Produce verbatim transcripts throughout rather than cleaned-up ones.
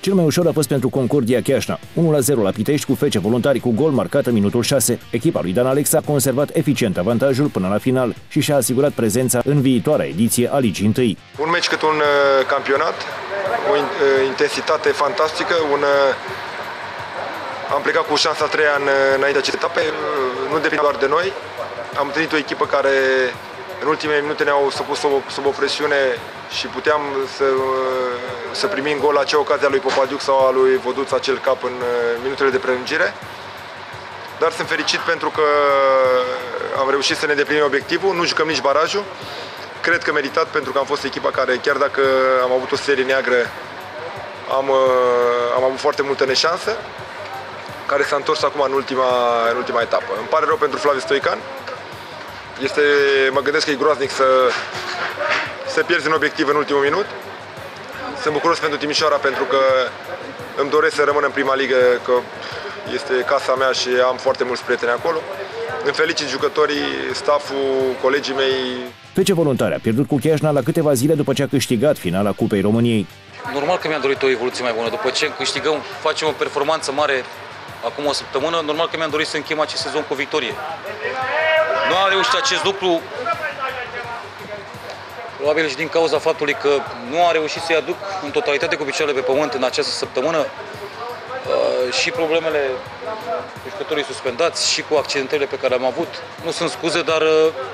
Cel mai ușor a fost pentru Concordia Chiajna, unu la zero la Pitești cu F C Voluntari cu gol marcat în minutul șase. Echipa lui Dan Alexa a conservat eficient avantajul până la final și și-a asigurat prezența în viitoarea ediție a Ligii întâi. Un meci cât un uh, campionat, o uh, intensitate fantastică, un, uh, am plecat cu șansa a treia în, înaintea acestei etape, uh, nu depinde doar de noi. Am întâlnit o echipă care în ultimele minute ne-au supus sub, sub o presiune și puteam să, să primim gol la acea ocazie a lui Popadiuc sau a lui Voduț, acel cap în minutele de prelungire. Dar sunt fericit pentru că am reușit să ne îndeplinim obiectivul, nu jucăm nici barajul. Cred că meritat, pentru că am fost echipa care, chiar dacă am avut o serie neagră, am, am avut foarte multă neșansă, care s-a întors acum în ultima, în ultima etapă. Îmi pare rău pentru Flaviu Stoican. Este, mă gândesc că e groaznic să, să pierzi un obiectiv în ultimul minut. Sunt bucuros pentru Timișoara pentru că îmi doresc să rămân în prima ligă, că este casa mea și am foarte mulți prieteni acolo. Îmi felicit jucătorii, stafful, colegii mei. F C Voluntari a pierdut cu Chiajna la câteva zile după ce a câștigat finala Cupei României. Normal că mi-am dorit o evoluție mai bună. După ce câștigăm, facem o performanță mare acum o săptămână, normal că mi-am dorit să închem acest sezon cu o victorie. Nu am reușit acest lucru, probabil și din cauza faptului că nu am reușit să-i aduc în totalitate cu picioarele pe pământ în această săptămână. Și problemele jucătorii suspendați și cu accidentele pe care am avut. Nu sunt scuze, dar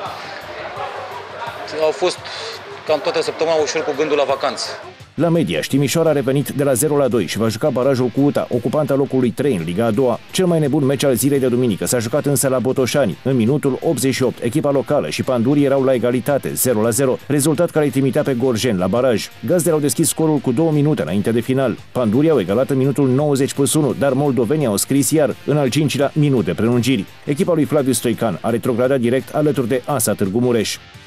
au fost cam toată săptămâna ușor cu gândul la vacanță. La Mediaș, Timișoara a revenit de la zero la doi și va juca barajul cu U T A, ocupanta locului trei în Liga a doua. Cel mai nebun meci al zilei de duminică s-a jucat însă la Botoșani. În minutul optzeci și opt, echipa locală și Pandurii erau la egalitate, zero la zero, rezultat care îi trimitea pe Gorjeni la baraj. Gazdele au deschis scorul cu două minute înainte de final. Pandurii au egalat în minutul nouăzeci plus unu, dar moldovenii au scris iar în al cincilea minut de prelungiri. Echipa lui Flaviu Stoican a retrogradat direct alături de ASA Târgu Mureș.